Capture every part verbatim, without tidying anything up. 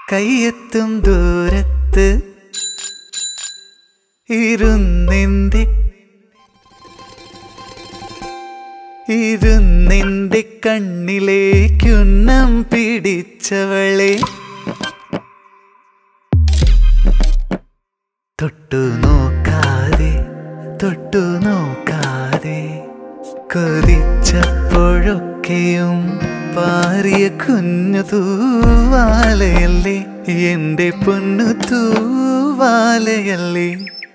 കയ്യെത്തും ദൂരത്ത് ഇരുന്നെന്റെ ഇരുന്നെന്റെ കണ്ണിലേക്കുന്നം പിടിച്ചവളെ തൊട്ടു നോക്കാതെ തൊട്ടു നോക്കാതെ കൊതിച്ചപ്പോഴൊക്കെയും പാറിയ കുഞ്ഞു തൂവാലയല്ലേ എന്റെ പൊന്നു തൂവാലയല്ലേ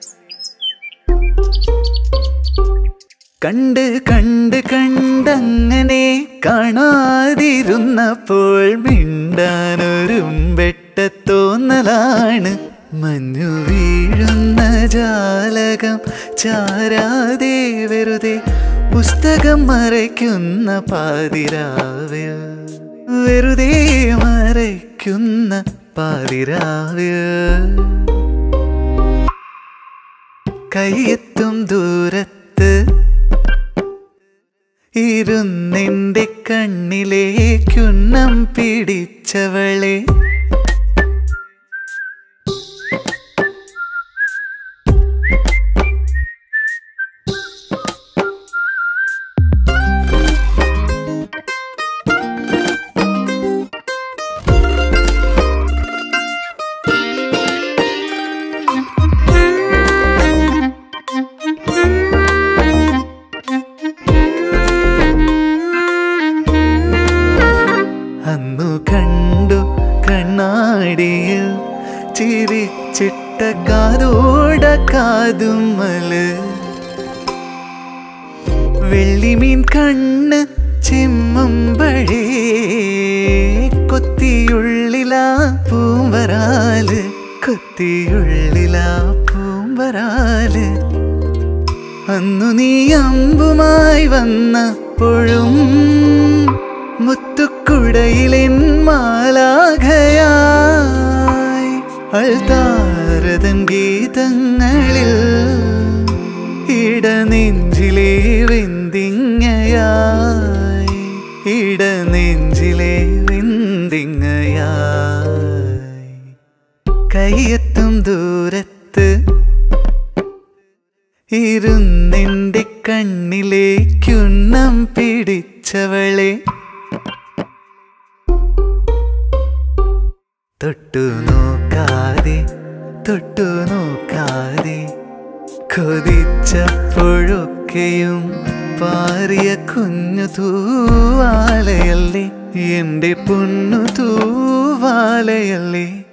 കണ്ട് കണ്ട് കണ്ടങ്ങനെ കാണാതിരുന്നപ്പോൾ മിണ്ടാനൊരുമ്പെട്ട തോന്നലാണ് മഞ്ഞു വീഴുന്ന ജാലകം ചാരാതെ വെറുതെ പുസ്തകം മറയ്ക്കുന്ന പാതിരാവിൽ വെറുതെ മറയ്ക്കുന്ന പാതിരാവിൽ കയ്യെത്തും ദൂരത്ത് ഇരുന്നെന്റെ കണ്ണിലേക്കുന്നം പിടിച്ചവളെ അന്നു കണ്ടു കണ്ണാടിയിൽ ചിരിച്ചിട്ട കാതോട കാതുമ്മല് വെള്ളിമീൻ കണ്ണ് ചിമ്മുമ്പഴേ കൊത്തിയുള്ളിലാ പൂമ്പരാല് കൊത്തിയുള്ളിലാ പൂമ്പരാല് അന്നു നീ അമ്പുമായി വന്നപ്പോഴും മുത്തുക്കുടയിലെൻ മാലാഖയായി അൾത്താരതൻ ഗീതങ്ങളിൽ ഇടനെഞ്ചിലെ വെന്തിങ്ങയായി ഇടനെഞ്ചിലെ വെന്തിങ്ങയായി കയ്യെത്തും ദൂരത്ത് ഇരുന്നെന്റെ കണ്ണിലേക്കുന്നം പിടിച്ചവളെ തൊട്ടു നോക്കാതെ തൊട്ടു നോക്കാതെ കൊതിച്ചപ്പോഴൊക്കെയും പാറിയ കുഞ്ഞു തൂവാലയല്ലേ എന്റെ പൊന്നു തൂവാലയല്ലേ